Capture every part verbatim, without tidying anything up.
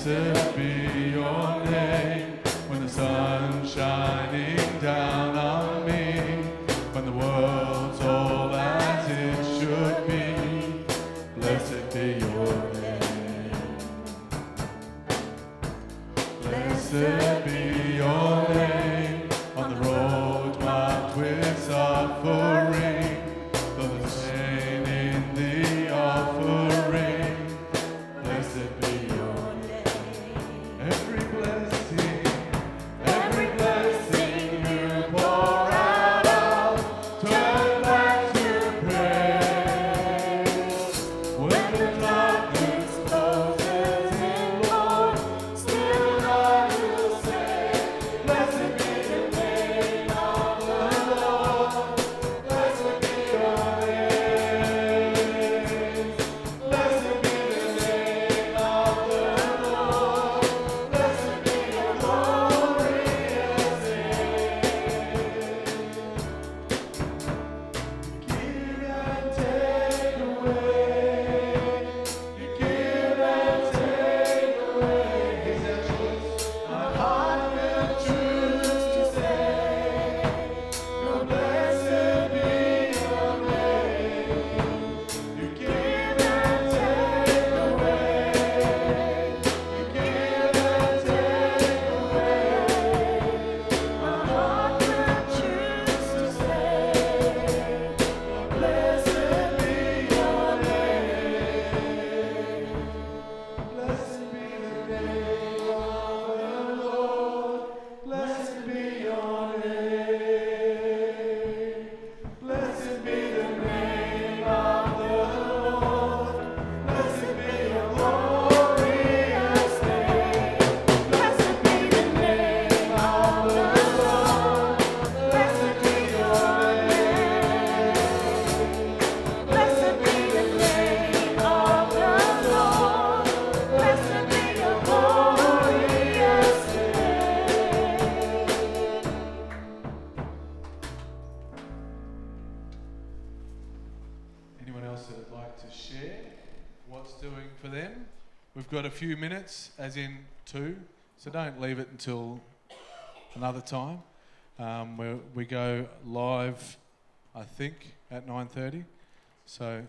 Blessed be your name when the sun's shining down on me, when the world's all as it should be. Blessed be your name. Blessed be your name on the road marked with suffering, though the pain in the offering. Blessed be your name. Every blessing, every blessing you pour out, I'll turn back to praise. When the darkness closes in, Lord, still I will say, blessed be the name of the Lord. Blessed be your name. Blessed be the name of the Lord. Blessed be your glorious name. Give and take away. You give and take away. Is that choice? My heart will choose to say, Lord, blessed be your name. You give and take away. You give and take away. My heart will choose to say, Lord, blessed be your name. Blessed be the name of the Lord. Blessed be your name. Blessed be the name of the Lord. Blessed be your glorious name. Blessed be the name of the Lord. Blessed be your name. Blessed be the name of the Lord. Blessed be your glorious name. Anyone else that would like to share what's doing for them? We've got a few minutes, as in two, so don't leave it until another time. Um, we we go live, I think, at nine thirty. So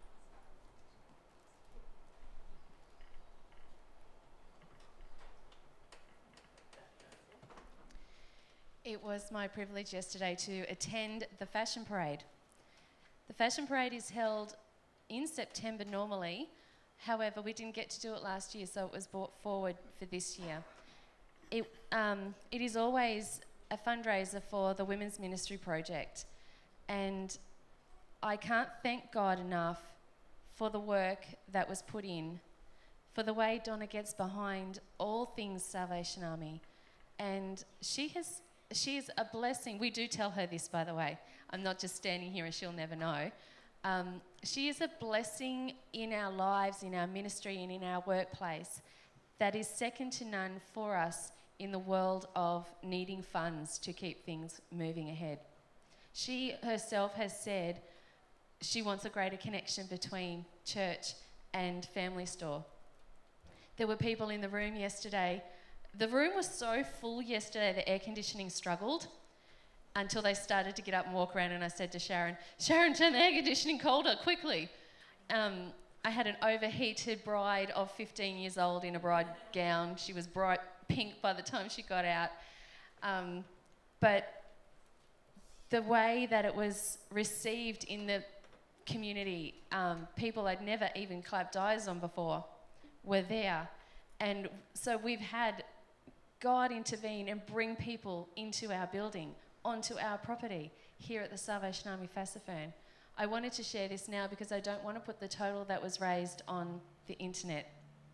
It was my privilege yesterday to attend the Fashion Parade. The Fashion Parade is held in September normally. However, we didn't get to do it last year, so it was brought forward for this year. It, um, it is always a fundraiser for the Women's Ministry Project, and I can't thank God enough for the work that was put in, for the way Donna gets behind all things Salvation Army. And she has, she is a blessing. We do tell her this, by the way. I'm not just standing here and she'll never know. Um, she is a blessing in our lives, in our ministry, and in our workplace that is second to none for us in the world of needing funds to keep things moving ahead. She herself has said she wants a greater connection between church and family store. There were people in the room yesterday. The room was so full yesterday, the air conditioning struggled until they started to get up and walk around, and I said to Sharon, Sharon, turn the air conditioning colder, quickly. Um, I had an overheated bride of fifteen years old in a bride gown. She was bright pink by the time she got out. Um, but the way that it was received in the community, um, people I'd never even clapped eyes on before were there. And so we've had God intervene and bring people into our building, onto our property here at the Salvation Army Fassifern. I wanted to share this now because I don't want to put the total that was raised on the internet.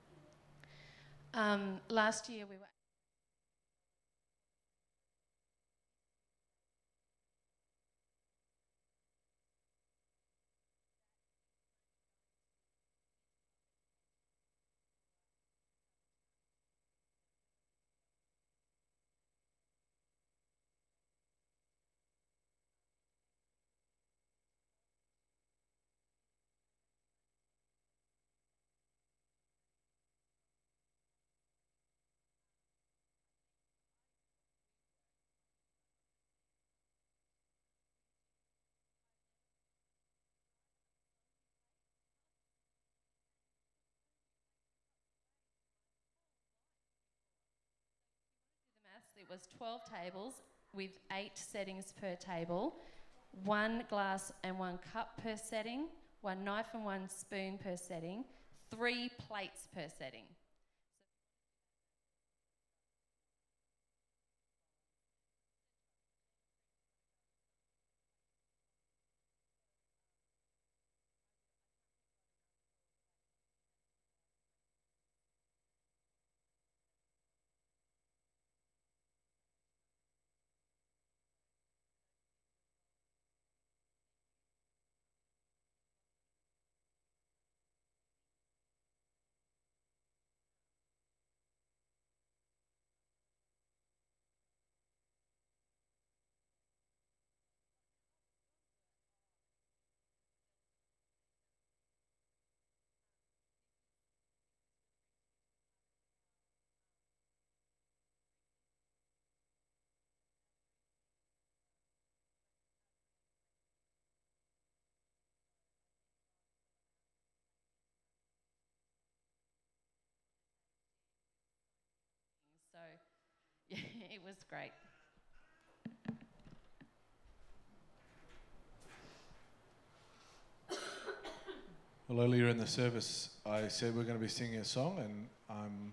Um, last year we were it was twelve tables with eight settings per table, one glass and one cup per setting, one knife and one spoon per setting, three plates per setting. So, yeah, it was great. Well, earlier in the service, I said we're going to be singing a song, and um,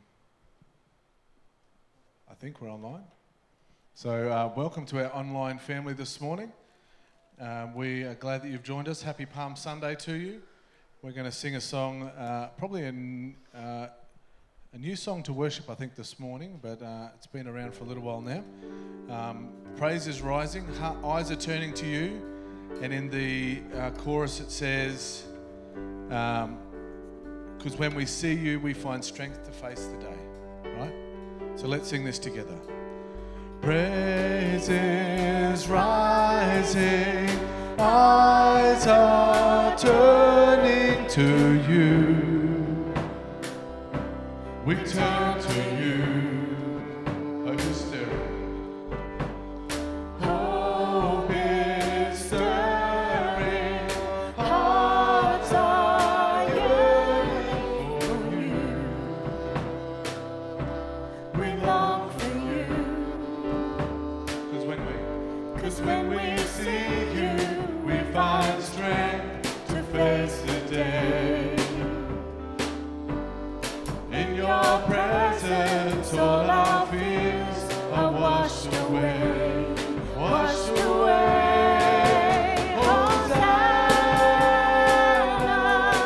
I think we're online. So, uh, welcome to our online family this morning. Um, we are glad that you've joined us. Happy Palm Sunday to you. We're going to sing a song, uh, probably in. Uh, A new song to worship, I think, this morning, but uh, it's been around for a little while now. Um, praise is rising, ha- eyes are turning to you, and in the uh, chorus it says, because um, when we see you, we find strength to face the day, right? So let's sing this together. Praise is rising, eyes are turning to you. We turn to you, hope is stirring. Hope is stirring, hearts are yearning for you. We long for you. Cause when we, cause when we see you, we find strength to face the day. In your presence, all our fears are washed away, washed away. Hosanna,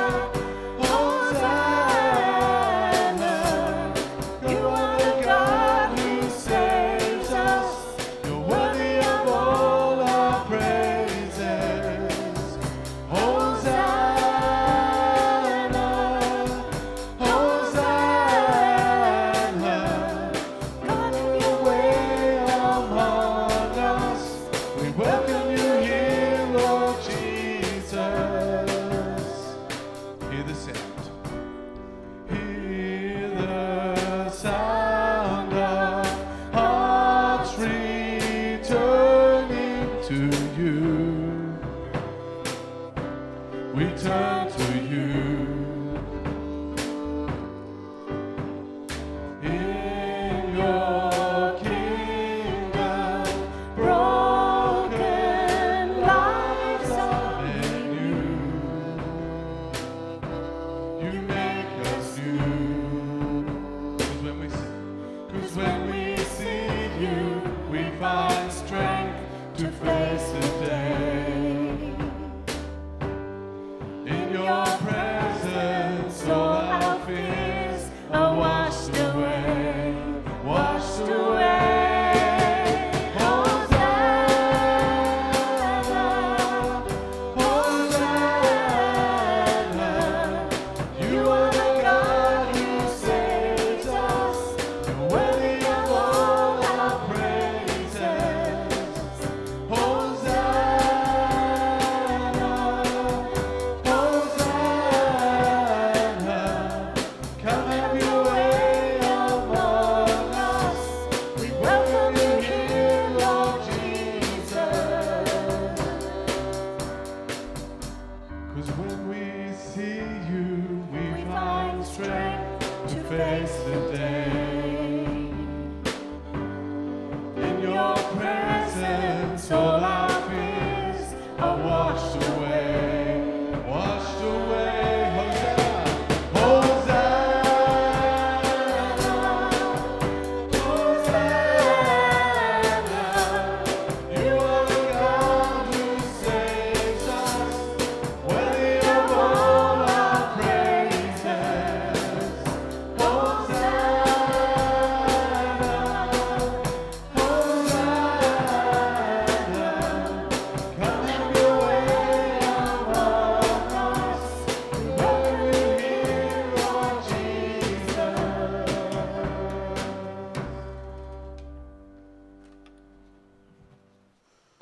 Hosanna. You are the God who saves us. You're worthy of all our praises. Hosanna.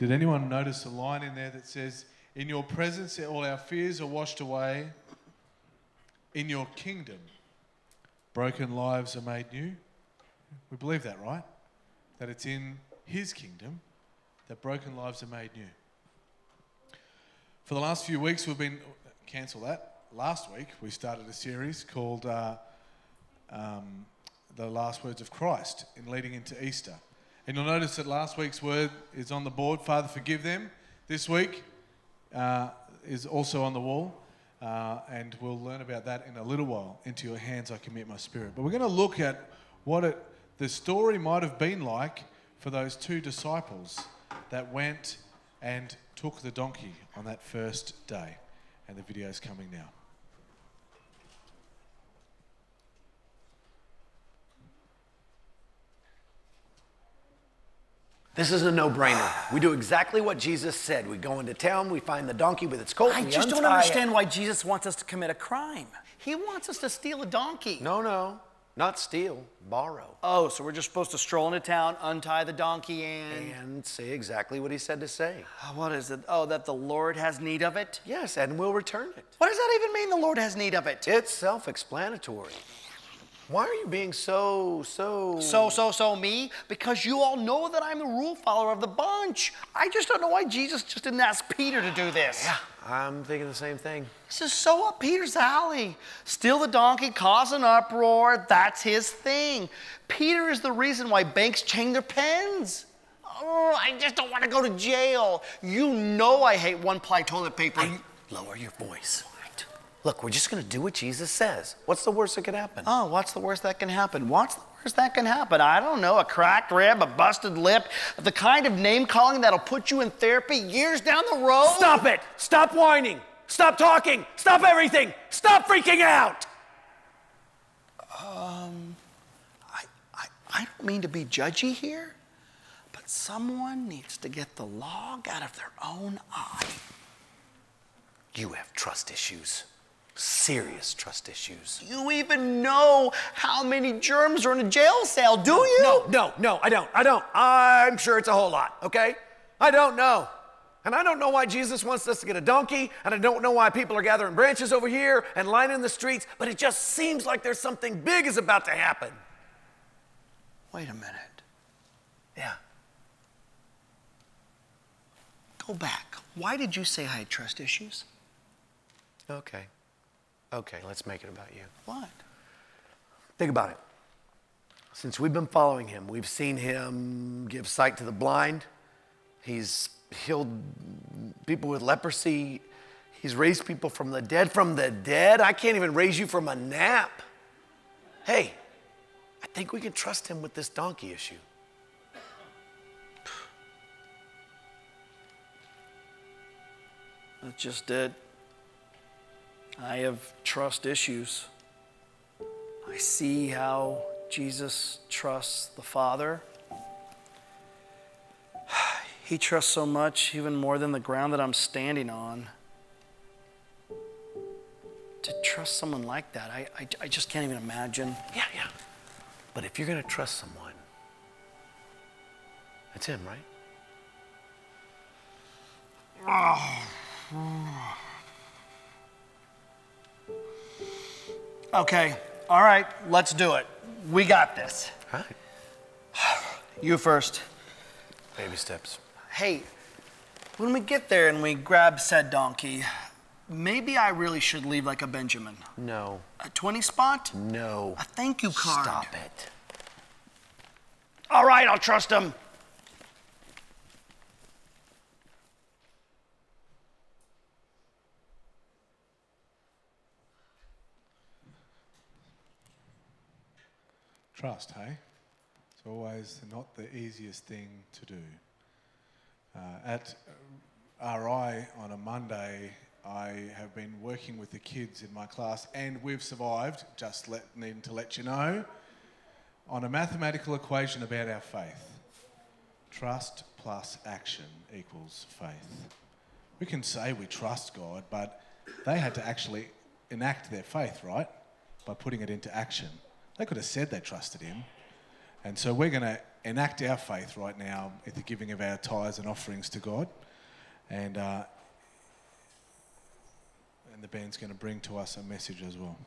Did anyone notice a line in there that says, in your presence all our fears are washed away, in your kingdom broken lives are made new? We believe that, right? That it's in his kingdom that broken lives are made new. For the last few weeks we've been, cancel that, last week we started a series called uh, um, The Last Words of Christ in leading into Easter. And you'll notice that last week's word is on the board, Father, forgive them. This week uh, is also on the wall. Uh, and we'll learn about that in a little while. Into your hands I commit my spirit. But we're going to look at what it, the story might have been like for those two disciples that went and took the donkey on that first day. And the video's coming now. This is a no-brainer. We do exactly what Jesus said. We go into town, we find the donkey with its colt, I we just don't untie understand it. why Jesus wants us to commit a crime. He wants us to steal a donkey. No, no, not steal, borrow. Oh, so we're just supposed to stroll into town, untie the donkey, and... And say exactly what he said to say. What is it? Oh, that the Lord has need of it? Yes, and we'll return it. What does that even mean, the Lord has need of it? It's self-explanatory. Why are you being so, so... So, so, so me? Because you all know that I'm the rule follower of the bunch. I just don't know why Jesus just didn't ask Peter to do this. Yeah, I'm thinking the same thing. This is so up Peter's alley. Steal the donkey, cause an uproar, that's his thing. Peter is the reason why banks chain their pens. Oh, I just don't want to go to jail. You know I hate one-ply toilet paper. Hey, lower your voice. Look, we're just going to do what Jesus says. What's the worst that could happen? Oh, what's the worst that can happen? What's the worst that can happen? I don't know, a cracked rib, a busted lip, the kind of name-calling that'll put you in therapy years down the road. Stop it! Stop whining! Stop talking! Stop everything! Stop freaking out! Um, I, I, I don't mean to be judgy here, but someone needs to get the log out of their own eye. You have trust issues. Serious trust issues. You even know how many germs are in a jail cell, do you? No, no, no, I don't. I don't. I'm sure it's a whole lot, okay? I don't know. And I don't know why Jesus wants us to get a donkey, and I don't know why people are gathering branches over here and lining the streets, but it just seems like there's something big is about to happen. Wait a minute. Yeah. Go back. Why did you say I had trust issues? Okay. Okay, let's make it about you. What? Think about it. Since we've been following him, we've seen him give sight to the blind. He's healed people with leprosy. He's raised people from the dead. From the dead? I can't even raise you from a nap. Hey, I think we can trust him with this donkey issue. That's just it. I have trust issues. I see how Jesus trusts the Father. He trusts so much, even more than the ground that I'm standing on. To trust someone like that, I, I, I just can't even imagine. Yeah, yeah. But if you're going to trust someone, it's him, right? Oh. Okay, all right, let's do it. We got this. All right. You first. Baby steps. Hey, when we get there and we grab said donkey, maybe I really should leave like a Benjamin. No. A twenty spot? No. A thank you card. Stop it. All right, I'll trust him. Trust, hey? It's always not the easiest thing to do. Uh, at R I on a Monday, I have been working with the kids in my class, and we've survived, just let, needing to let you know, on a mathematical equation about our faith. Trust plus action equals faith. We can say we trust God, but they had to actually enact their faith, right? By putting it into action. They could have said they trusted him, And so we're going to enact our faith right now at the giving of our tithes and offerings to God. And, uh, and the band's going to bring to us a message as well.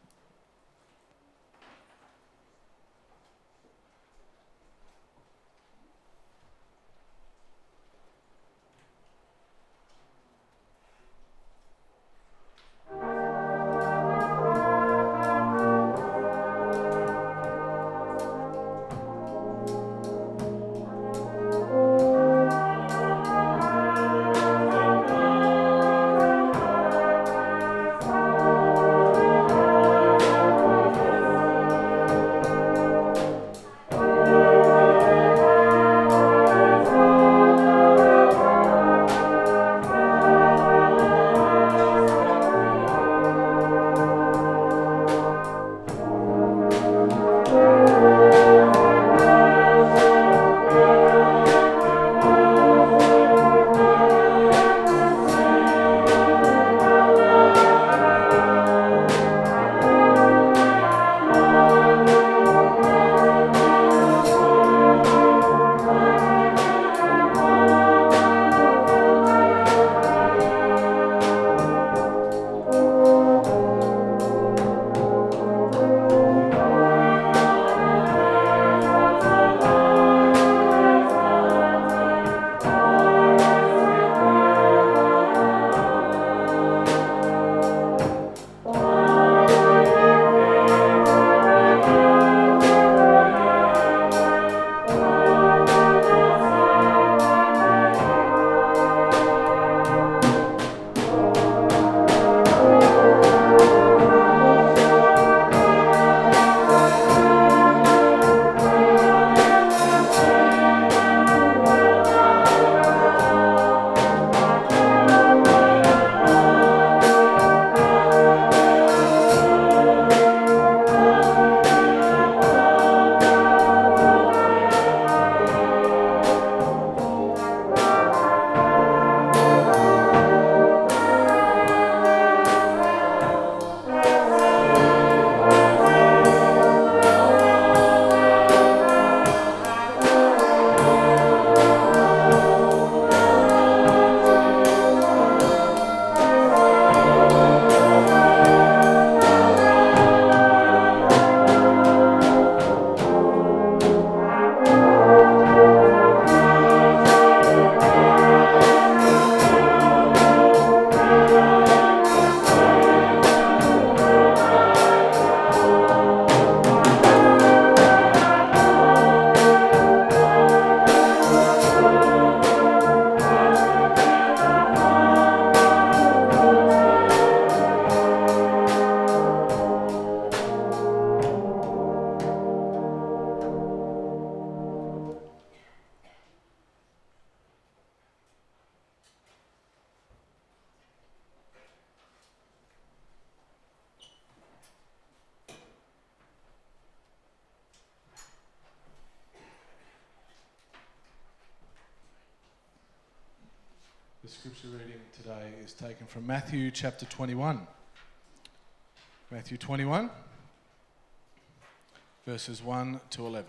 The scripture reading today is taken from Matthew chapter twenty-one. Matthew twenty-one, verses one to eleven.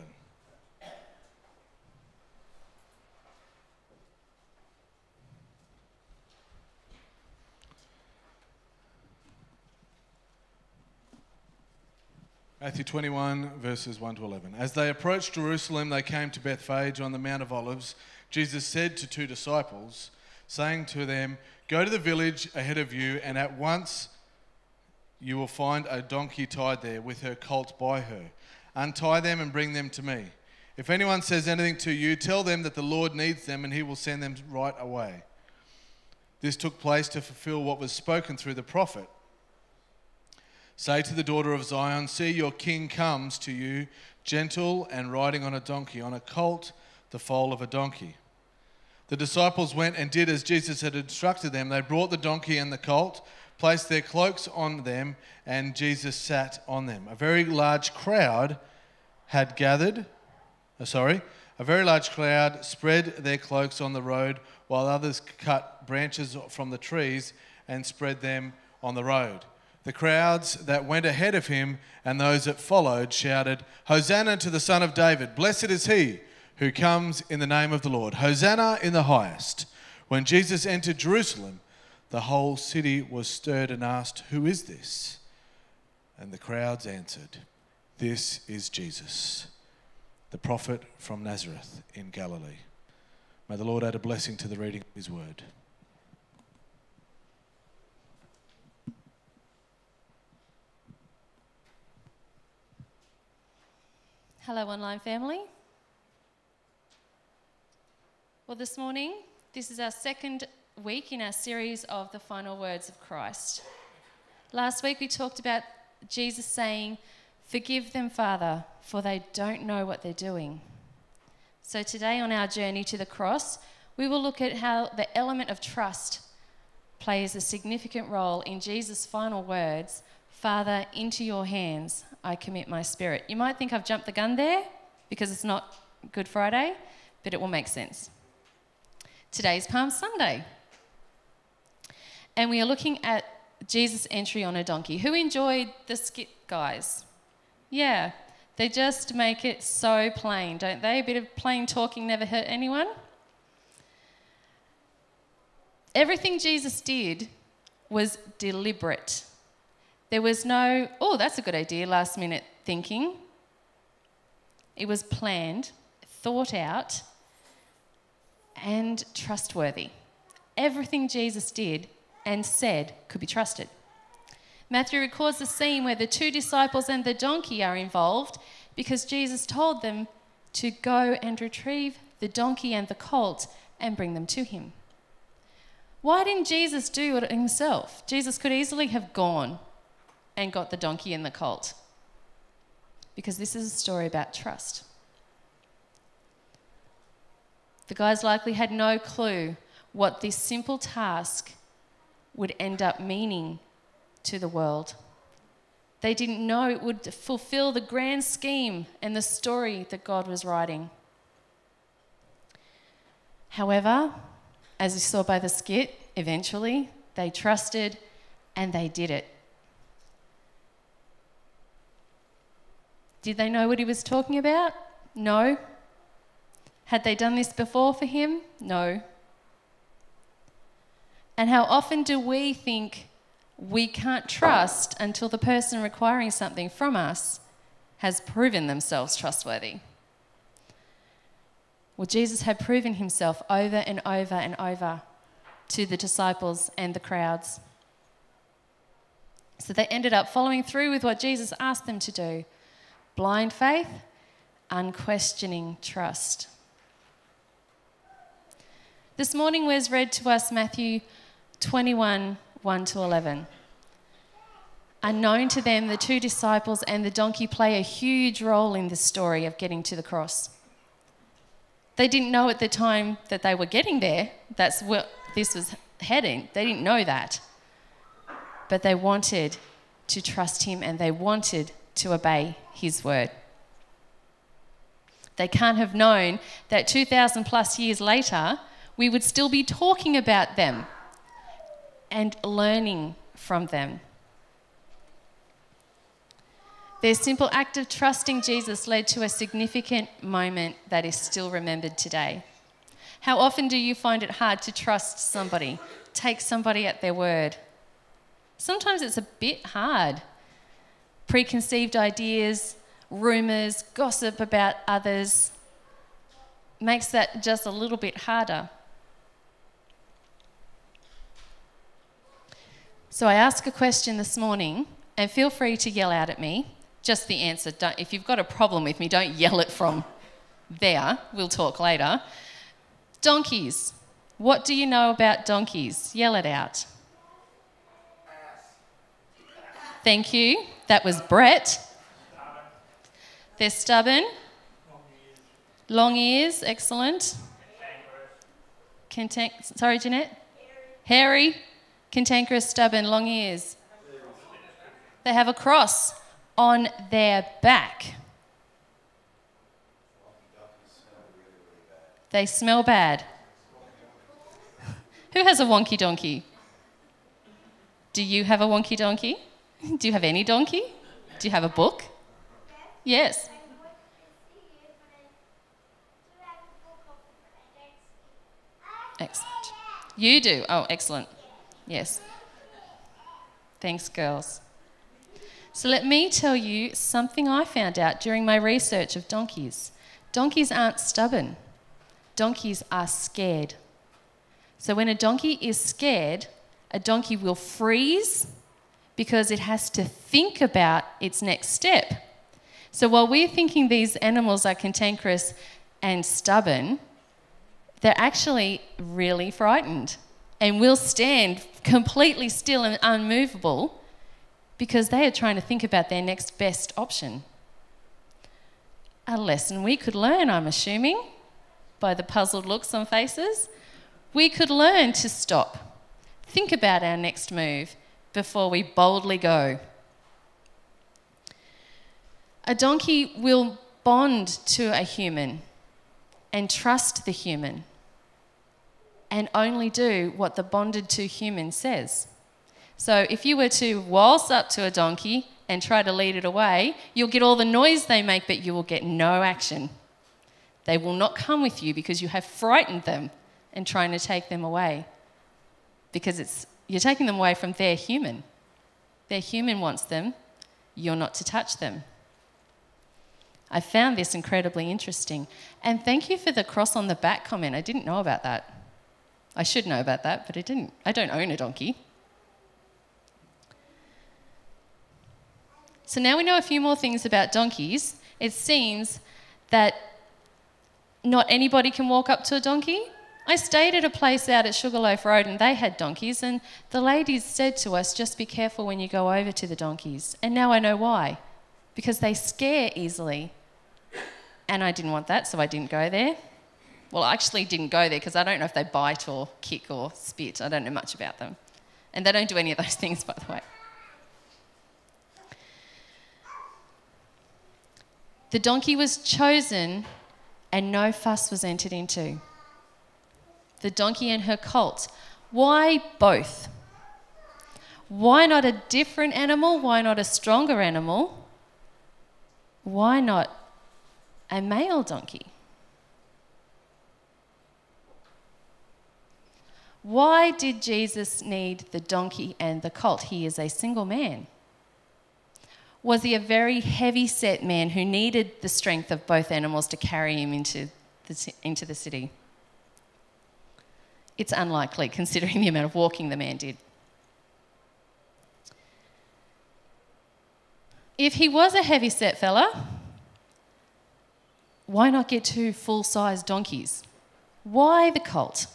Matthew twenty-one, verses one to eleven. As they approached Jerusalem, they came to Bethphage on the Mount of Olives. Jesus said to two disciples, saying to them, "Go to the village ahead of you, and at once you will find a donkey tied there with her colt by her. Untie them and bring them to me. If anyone says anything to you, tell them that the Lord needs them, and he will send them right away." This took place to fulfill what was spoken through the prophet. "Say to the daughter of Zion, see, your king comes to you, gentle and riding on a donkey, on a colt, the foal of a donkey." The disciples went and did as Jesus had instructed them. They brought the donkey and the colt, placed their cloaks on them, and Jesus sat on them. A very large crowd had gathered, uh, sorry, a very large crowd spread their cloaks on the road, while others cut branches from the trees and spread them on the road. The crowds that went ahead of him and those that followed shouted, "Hosanna to the Son of David! Blessed is he who comes in the name of the Lord! Hosanna in the highest!" When Jesus entered Jerusalem, the whole city was stirred and asked, "Who is this?" And the crowds answered, "This is Jesus, the prophet from Nazareth in Galilee." May the Lord add a blessing to the reading of his word. Hello, online family. Well, this morning, this is our second week in our series of the final words of Christ. Last week, we talked about Jesus saying, "Forgive them, Father, for they don't know what they're doing." So today, on our journey to the cross, we will look at how the element of trust plays a significant role in Jesus' final words, "Father, into your hands I commit my spirit." You might think I've jumped the gun there because it's not Good Friday, but it will make sense. Today's Palm Sunday. And we are looking at Jesus' entry on a donkey. Who enjoyed the skit, guys? Yeah, they just make it so plain, don't they? A bit of plain talking never hurt anyone. Everything Jesus did was deliberate. There was no, "Oh, that's a good idea," last minute thinking. It was planned, thought out, and trustworthy. Everything Jesus did and said could be trusted. Matthew records the scene where the two disciples and the donkey are involved because Jesus told them to go and retrieve the donkey and the colt and bring them to him. Why didn't Jesus do it himself? Jesus could easily have gone and got the donkey and the colt, because this is a story about trust. The guys likely had no clue what this simple task would end up meaning to the world. They didn't know it would fulfill the grand scheme and the story that God was writing. However, as we saw by the skit, eventually they trusted and they did it. Did they know what he was talking about? No. Had they done this before for him? No. And how often do we think we can't trust until the person requiring something from us has proven themselves trustworthy? Well, Jesus had proven himself over and over and over to the disciples and the crowds. So they ended up following through with what Jesus asked them to do. Blind faith, unquestioning trust. This morning Wes read to us Matthew twenty-one, one to eleven. Unknown to them, the two disciples and the donkey play a huge role in this story of getting to the cross. They didn't know at the time that they were getting there, that's where this was heading. They didn't know that. But they wanted to trust him and they wanted to obey his word. They can't have known that two thousand plus years later, we would still be talking about them and learning from them. Their simple act of trusting Jesus led to a significant moment that is still remembered today. How often do you find it hard to trust somebody, take somebody at their word? Sometimes it's a bit hard. Preconceived ideas, rumours, gossip about others makes that just a little bit harder. So I ask a question this morning, and feel free to yell out at me. Just the answer. Don't, if you've got a problem with me, don't yell it from there. We'll talk later. Donkeys. What do you know about donkeys? Yell it out. Thank you. That was Brett. They're stubborn. Long ears. Excellent. Cantank- Sorry, Jeanette? Hairy. Hairy. Cantankerous, stubborn, long ears. They have a cross on their back. They smell bad. Who has a wonky donkey? Do you have a wonky donkey? Do you have any donkey? Do you have a book? Yes. Excellent. You do? Oh, excellent. Yes. Thanks, girls. So let me tell you something I found out during my research of donkeys. Donkeys aren't stubborn. Donkeys are scared. So when a donkey is scared, a donkey will freeze because it has to think about its next step. So while we're thinking these animals are cantankerous and stubborn, they're actually really frightened and will stand completely still and unmovable because they are trying to think about their next best option. A lesson we could learn, I'm assuming, by the puzzled looks on faces. We could learn to stop, think about our next move before we boldly go. A donkey will bond to a human and trust the human and only do what the bonded to human says. So if you were to waltz up to a donkey and try to lead it away, you'll get all the noise they make, but you will get no action. They will not come with you because you have frightened them and trying to take them away. Because it's you're taking them away from their human. Their human wants them, you're not to touch them. I found this incredibly interesting. And thank you for the cross on the back comment. I didn't know about that. I should know about that, but I didn't. I don't own a donkey. So now we know a few more things about donkeys. It seems that not anybody can walk up to a donkey. I stayed at a place out at Sugarloaf Road and they had donkeys, and the ladies said to us, just be careful when you go over to the donkeys. And now I know why. Because they scare easily. And I didn't want that, so I didn't go there. Well, I actually didn't go there because I don't know if they bite or kick or spit. I don't know much about them. And they don't do any of those things, by the way. The donkey was chosen and no fuss was entered into. The donkey and her colt. Why both? Why not a different animal? Why not a stronger animal? Why not a male donkey? Why did Jesus need the donkey and the colt? He is a single man. Was he a very heavy-set man who needed the strength of both animals to carry him into the, into the city? It's unlikely, considering the amount of walking the man did. If he was a heavy-set fella, why not get two full-size donkeys? Why the colt?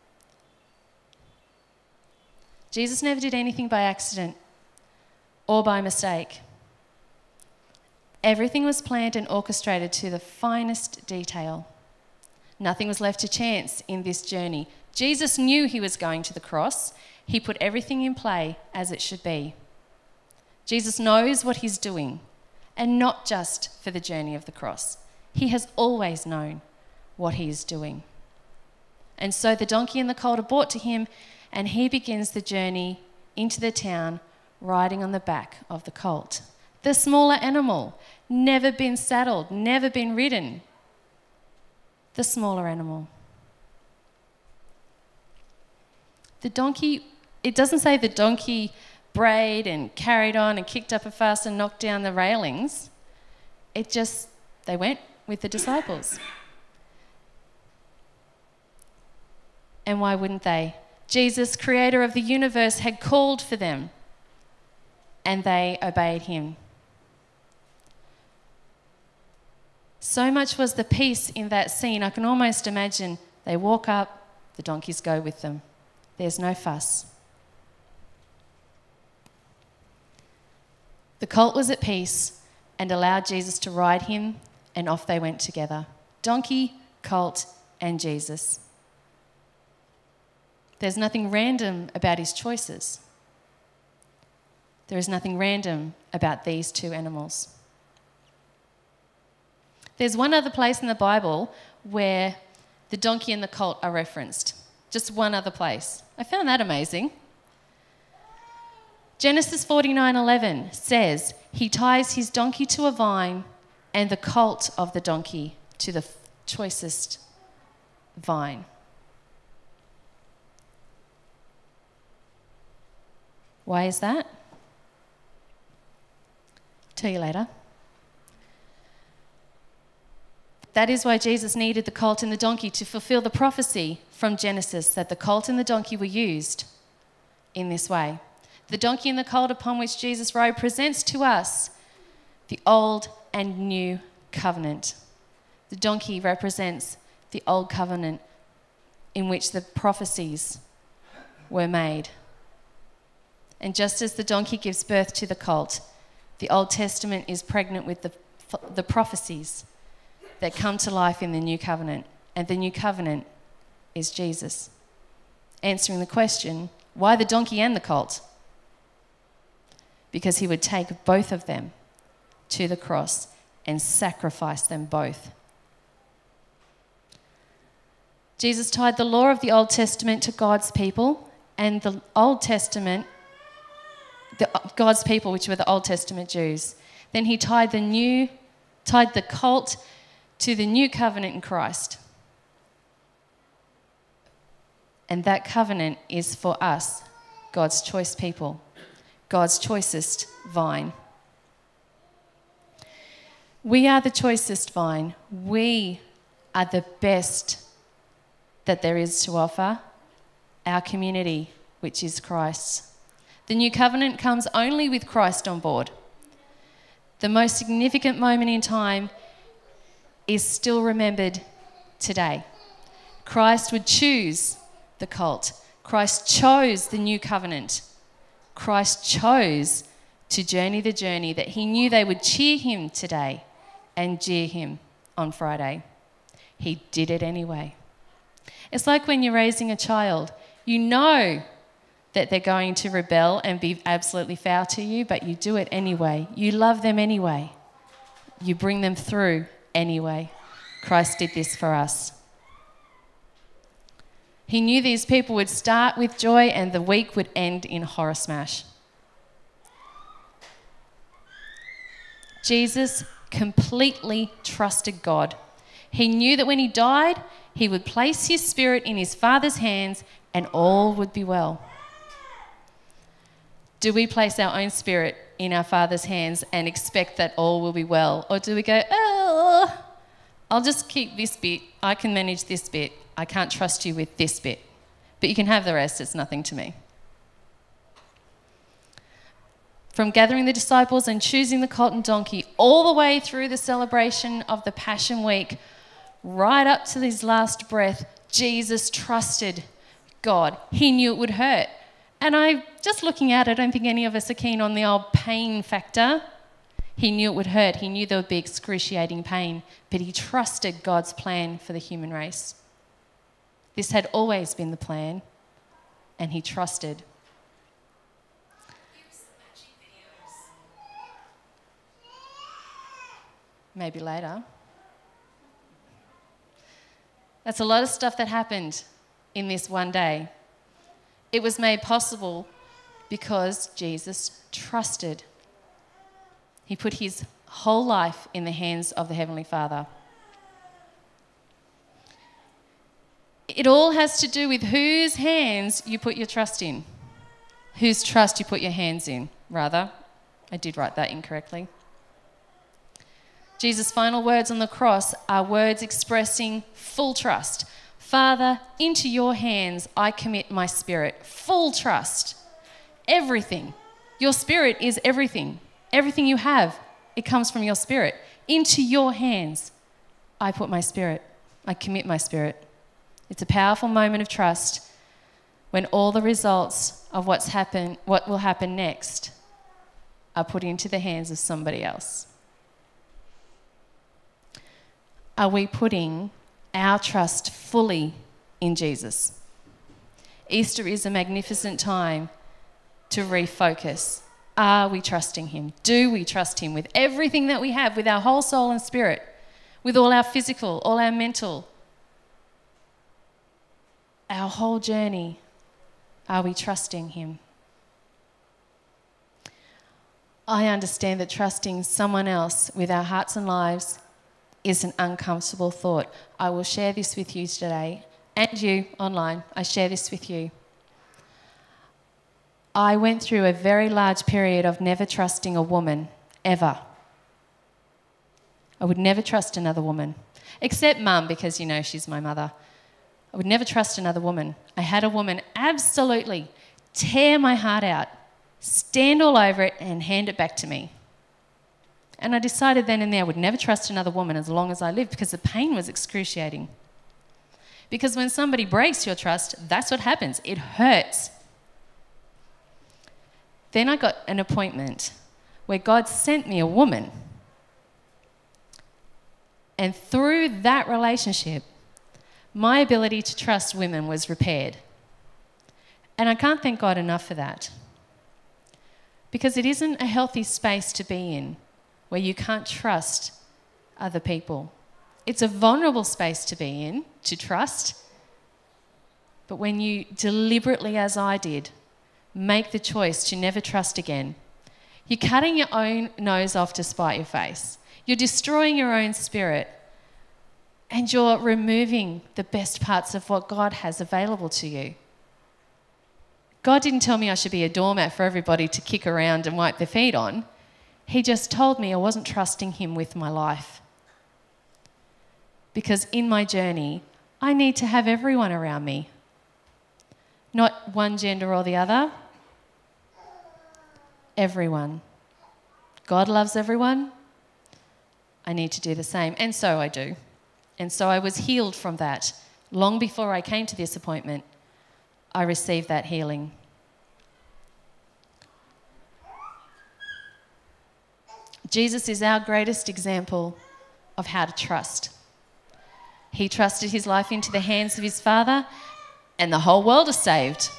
Jesus never did anything by accident or by mistake. Everything was planned and orchestrated to the finest detail. Nothing was left to chance in this journey. Jesus knew he was going to the cross. He put everything in play as it should be. Jesus knows what he's doing, and not just for the journey of the cross. He has always known what he is doing. And so the donkey and the colt are brought to him, and he begins the journey into the town riding on the back of the colt. The smaller animal, never been saddled, never been ridden. The smaller animal. The donkey, it doesn't say the donkey brayed and carried on and kicked up a fuss and knocked down the railings. It just, they went with the disciples. And why wouldn't they? Jesus, creator of the universe, had called for them, and they obeyed him. So much was the peace in that scene, I can almost imagine they walk up, the donkeys go with them. There's no fuss. The colt was at peace and allowed Jesus to ride him, and off they went together. Donkey, colt, and Jesus. There's nothing random about his choices. There is nothing random about these two animals. There's one other place in the Bible where the donkey and the colt are referenced. Just one other place. I found that amazing. Genesis forty-nine eleven says, he ties his donkey to a vine and the colt of the donkey to the choicest vine. Why is that? Tell you later. That is why Jesus needed the colt and the donkey to fulfill the prophecy from Genesis that the colt and the donkey were used in this way. The donkey and the colt upon which Jesus rode presents to us the old and new covenant. The donkey represents the old covenant in which the prophecies were made. And just as the donkey gives birth to the colt, the Old Testament is pregnant with the, the prophecies that come to life in the new covenant. And the new covenant is Jesus. Answering the question, why the donkey and the colt? Because he would take both of them to the cross and sacrifice them both. Jesus tied the law of the Old Testament to God's people, and the Old Testament, the, God's people, which were the Old Testament Jews. Then he tied the new, tied the colt to the new covenant in Christ. And that covenant is for us, God's choice people, God's choicest vine. We are the choicest vine. We are the best that there is to offer our community, which is Christ's. The new covenant comes only with Christ on board. The most significant moment in time is still remembered today. Christ would choose the colt. Christ chose the new covenant. Christ chose to journey the journey that he knew they would cheer him today and jeer him on Friday. He did it anyway. It's like when you're raising a child. You know that they're going to rebel and be absolutely foul to you, but you do it anyway. You love them anyway. You bring them through anyway. Christ did this for us. He knew these people would start with joy and the week would end in horror smash. Jesus completely trusted God. He knew that when he died, he would place his spirit in his Father's hands and all would be well. Do we place our own spirit in our Father's hands and expect that all will be well? Or do we go, oh, I'll just keep this bit. I can manage this bit. I can't trust you with this bit. But you can have the rest. It's nothing to me. From gathering the disciples and choosing the colt and donkey all the way through the celebration of the Passion Week, right up to his last breath, Jesus trusted God. He knew it would hurt. And I, just looking at it, I don't think any of us are keen on the old pain factor. He knew it would hurt. He knew there would be excruciating pain, but he trusted God's plan for the human race. This had always been the plan, and he trusted. Maybe later. That's a lot of stuff that happened in this one day. It was made possible because Jesus trusted. He put his whole life in the hands of the Heavenly Father. It all has to do with whose hands you put your trust in. Whose trust you put your hands in, rather. I did write that incorrectly. Jesus' final words on the cross are words expressing full trust. Father, into your hands I commit my spirit. Full trust. Everything. Your spirit is everything. Everything you have, it comes from your spirit. Into your hands I put my spirit. I commit my spirit. It's a powerful moment of trust when all the results of what's happened, what will happen next, are put into the hands of somebody else. Are we putting our trust fully in Jesus? Easter is a magnificent time to refocus. Are we trusting him? Do we trust him with everything that we have, with our whole soul and spirit, with all our physical, all our mental, our whole journey? Are we trusting him? I understand that trusting someone else with our hearts and lives is an uncomfortable thought. I will share this with you today, and you online. I share this with you. I went through a very large period of never trusting a woman, ever. I would never trust another woman, except Mum, because, you know, she's my mother. I would never trust another woman. I had a woman absolutely tear my heart out, stand all over it, and hand it back to me. And I decided then and there I would never trust another woman as long as I lived, because the pain was excruciating. Because when somebody breaks your trust, that's what happens. It hurts. Then I got an appointment where God sent me a woman. And through that relationship, my ability to trust women was repaired. And I can't thank God enough for that. Because it isn't a healthy space to be in where you can't trust other people. It's a vulnerable space to be in, to trust. But when you deliberately, as I did, make the choice to never trust again, you're cutting your own nose off to spite your face. You're destroying your own spirit. And you're removing the best parts of what God has available to you. God didn't tell me I should be a doormat for everybody to kick around and wipe their feet on. He just told me I wasn't trusting him with my life. Because in my journey, I need to have everyone around me. Not one gender or the other. Everyone. God loves everyone. I need to do the same, and so I do. And so I was healed from that. Long before I came to this appointment, I received that healing. Jesus is our greatest example of how to trust. He trusted his life into the hands of his Father, and the whole world is saved.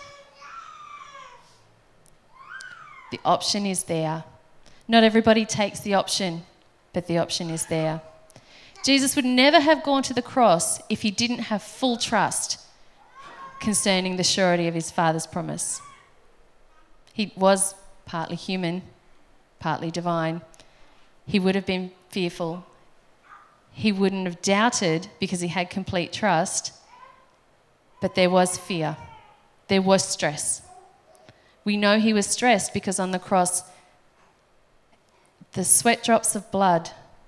The option is there. Not everybody takes the option, but the option is there. Jesus would never have gone to the cross if he didn't have full trust concerning the surety of his Father's promise. He was partly human, partly divine. He would have been fearful. He wouldn't have doubted because he had complete trust, but there was fear. There was stress. We know he was stressed because on the cross, the sweat drops of blood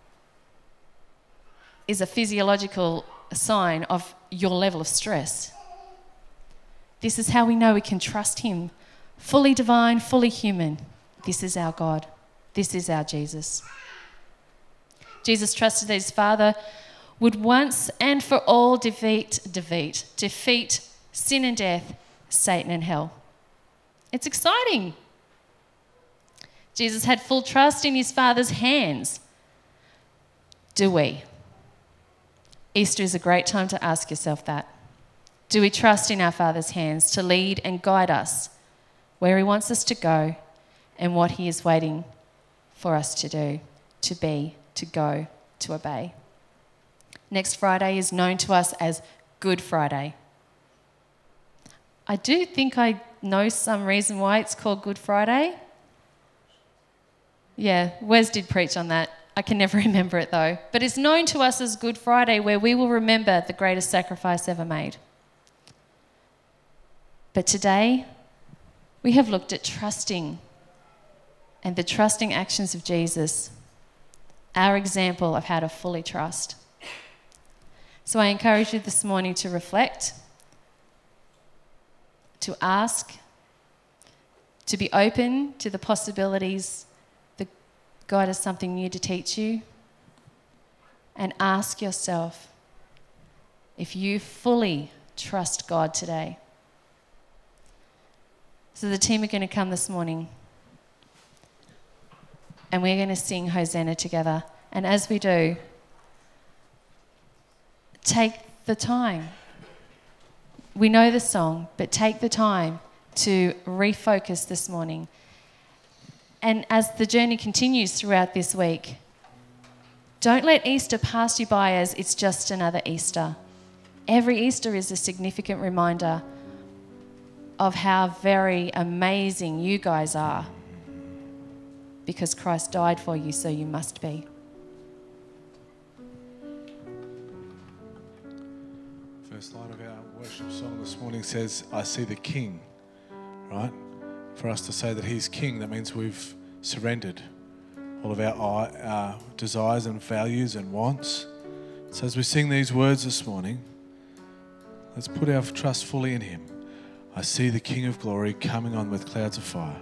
is a physiological sign of your level of stress. This is how we know we can trust him. Fully divine, fully human. This is our God. This is our Jesus. Jesus trusted that his Father would once and for all defeat, defeat, defeat sin and death, Satan and hell. It's exciting. Jesus had full trust in his Father's hands. Do we? Easter is a great time to ask yourself that. Do we trust in our Father's hands to lead and guide us where he wants us to go and what he is waiting for us to do, to be, to go, to obey? Next Friday is known to us as Good Friday. I do think I know some reason why it's called Good Friday. Yeah, Wes did preach on that. I can never remember it though. But it's known to us as Good Friday, where we will remember the greatest sacrifice ever made. But today, we have looked at trusting and the trusting actions of Jesus, our example of how to fully trust. So I encourage you this morning to reflect, to ask, to be open to the possibilities that God has something new to teach you, and ask yourself if you fully trust God today. So the team are going to come this morning and we're going to sing Hosanna together. And as we do, take the time. We know the song, but take the time to refocus this morning. And as the journey continues throughout this week, don't let Easter pass you by as it's just another Easter. Every Easter is a significant reminder of how very amazing you guys are. because Christ died for you, so you must be. First line of our worship song this morning says, I see the King, right? For us to say that he's King, that means we've surrendered all of our uh, desires and values and wants. So as we sing these words this morning, let's put our trust fully in him. I see the King of glory coming on with clouds of fire.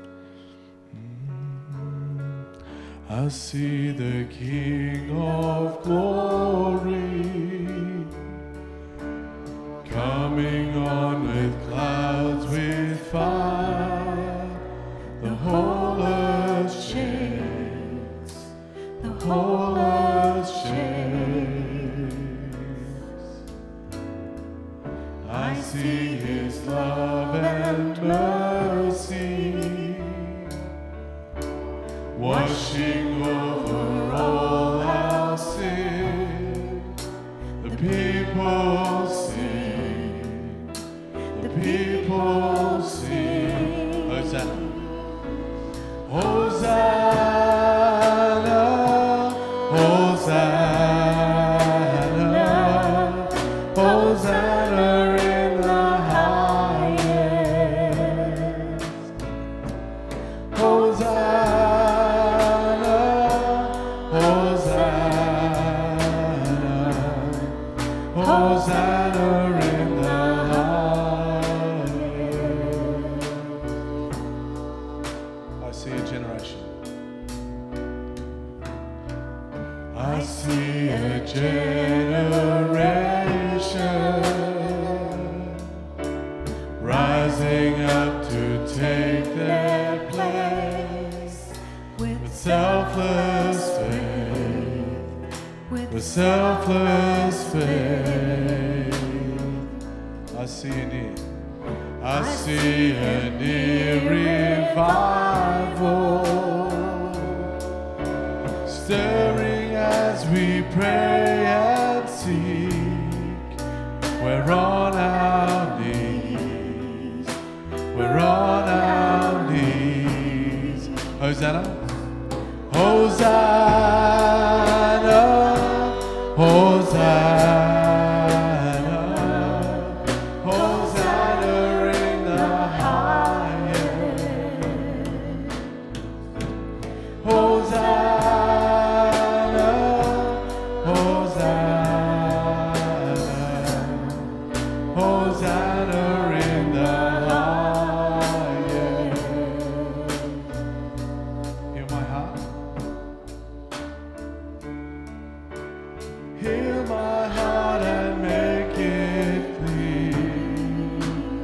I see the King of glory coming on with clouds with fire. The whole earth shakes, the whole earth shakes. I see his love and mercy washing over all our sin. The people sing, the people sing. Hosanna, Hosanna, Hosanna, Hosanna in the highest. Hosanna, Hosanna, Hosanna in the highest. I see a generation. I see a generation rising up to take their place with selfless faith, with selfless faith. I see a near, I see a near revival stirring as we pray and seek. We're on our knees, we're on our knees. Hosanna, Hosanna, Hosanna, Hosanna in the highest. Hosanna, Hosanna, Hosanna in the highest. Heal my heart. Heal my heart and make it clean.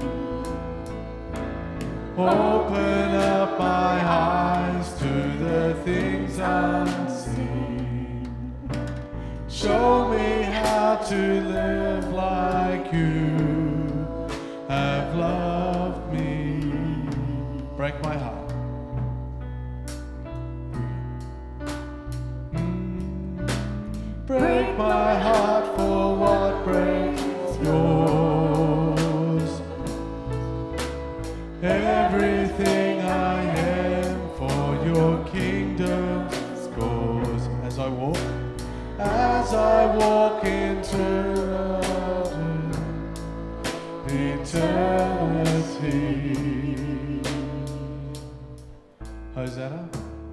Open up my eyes to the things unseen. Show me how to live like you have loved me. Break my heart. Break my heart for what breaks yours. Everything I am for your kingdom's cause. As I walk, as I walk into eternity. Hosanna,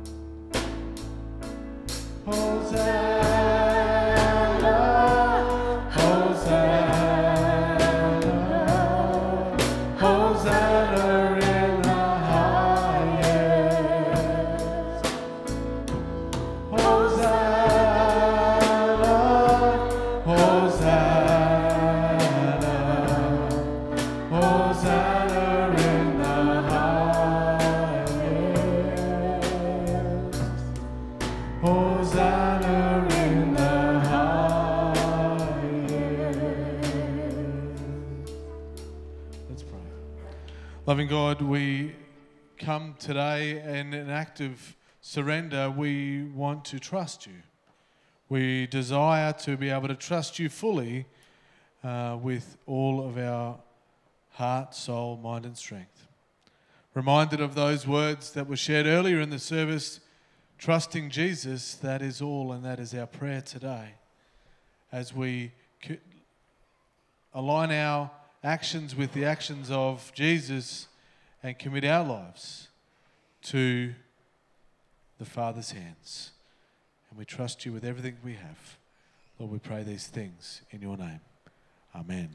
Hosanna, Hosanna, Hosanna in the highest. Hosanna, Hosanna, Hosanna in the highest. Hosanna in the highest. Let's pray. Loving God, we come today in an act of surrender. We want to trust you. We desire to be able to trust you fully uh, with all of our heart, soul, mind and strength. reminded of those words that were shared earlier in the service, trusting Jesus, that is all, and that is our prayer today. As we align our actions with the actions of Jesus and commit our lives to the Father's hands. And we trust you with everything we have. Lord, we pray these things in your name. Amen.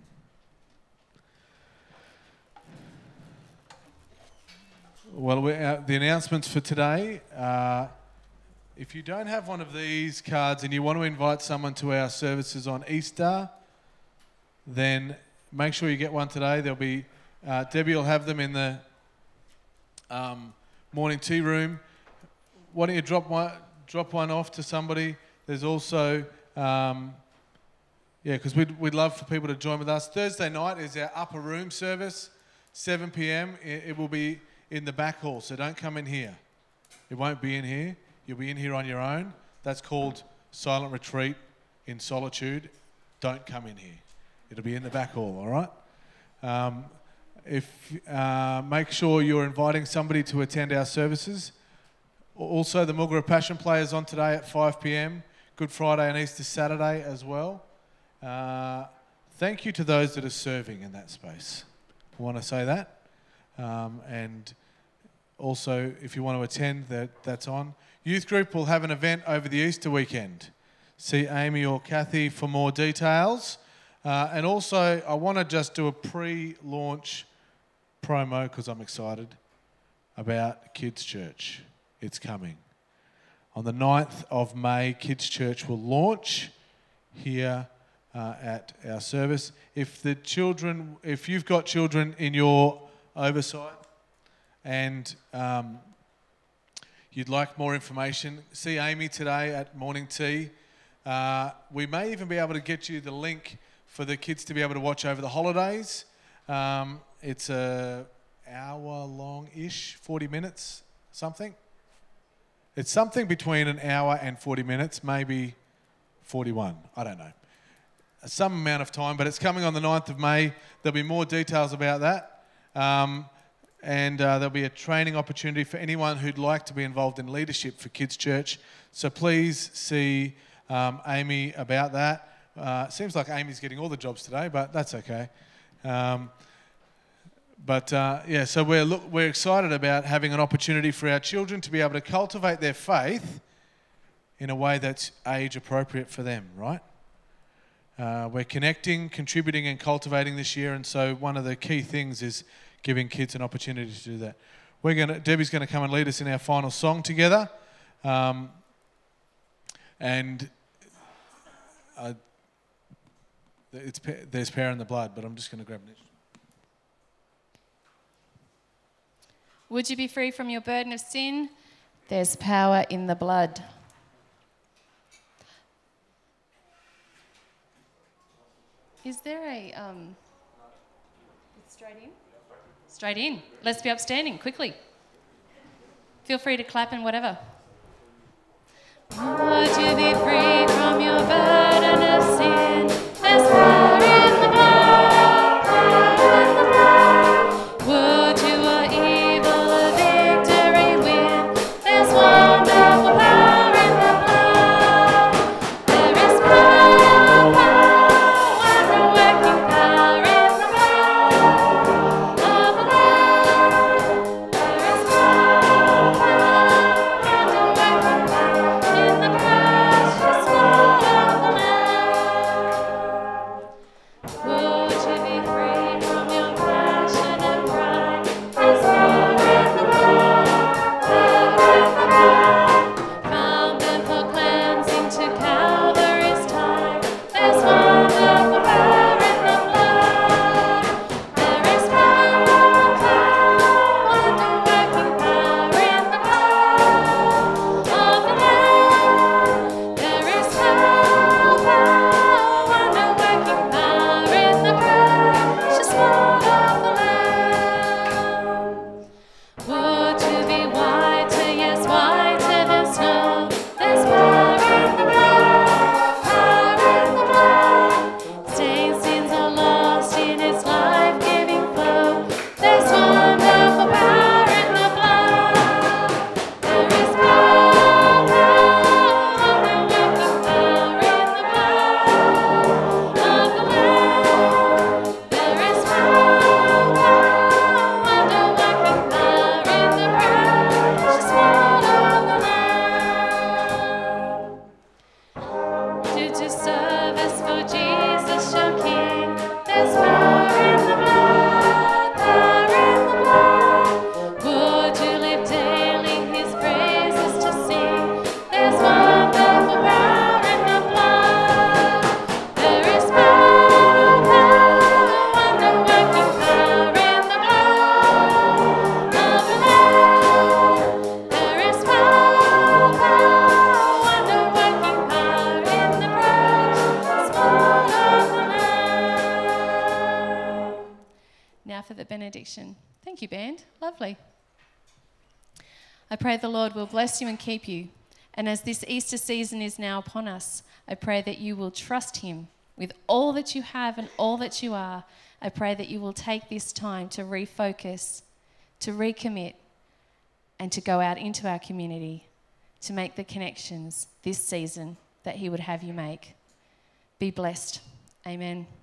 Well, we, uh, the announcements for today. Uh, if you don't have one of these cards and you want to invite someone to our services on Easter, then make sure you get one today. There'll be uh, Debbie will have them in the um, morning tea room. Why don't you drop one, drop one off to somebody? There's also, um, yeah, because we'd, we'd love for people to join with us. Thursday night is our upper room service, seven p.m. It, it will be in the back hall, so don't come in here. It won't be in here. You'll be in here on your own. That's called silent retreat in solitude. Don't come in here. It'll be in the back hall, all right? Um, if uh, make sure you're inviting somebody to attend our services. Also, the Mulgara Passion Play is on today at five p.m. Good Friday and Easter Saturday as well. Uh, thank you to those that are serving in that space. I want to say that. Um, and also, if you want to attend, that that's on. Youth group will have an event over the Easter weekend. See Amy or Kathy for more details. Uh, and also, I want to just do a pre-launch promo because I'm excited about Kids Church. It's coming. On the ninth of May, Kids Church will launch here uh, at our service. If the children, if you've got children in your oversight and um, you'd like more information, see Amy today at morning tea. Uh, we may even be able to get you the link for the kids to be able to watch over the holidays. Um, it's a hour long-ish, forty minutes, something. It's something between an hour and forty minutes, maybe forty-one, I don't know. Some amount of time, but it's coming on the ninth of May. There'll be more details about that. Um, and uh, there'll be a training opportunity for anyone who'd like to be involved in leadership for Kids Church. So please see um, Amy about that. Uh, seems like Amy's getting all the jobs today, but that's okay. Um, but uh, yeah, so we're look, we're excited about having an opportunity for our children to be able to cultivate their faith in a way that's age appropriate for them, right? Uh, we're connecting, contributing and cultivating this year, and so one of the key things is giving kids an opportunity to do that. We're gonna, Debbie's going to come and lead us in our final song together. Um, and uh, it's, there's power in the blood, but I'm just going to grab an instrument. Would you be free from your burden of sin? There's power in the blood. Is there a... Um, straight in? Straight in. Let's be upstanding, quickly. Feel free to clap and whatever. Would you be free from your burden of sin? There's power in the blood, power in the blood. Would you a evil a victory win? There's wonderful power in the blood. There is power, power, wonder-working power in the blood of the Lamb. There is power, power, wonder-working power in the precious now for the benediction. Thank you, band. Lovely. I pray the Lord will bless you and keep you. And as this Easter season is now upon us, I pray that you will trust him with all that you have and all that you are. I pray that you will take this time to refocus, to recommit, and to go out into our community to make the connections this season that he would have you make. Be blessed. Amen.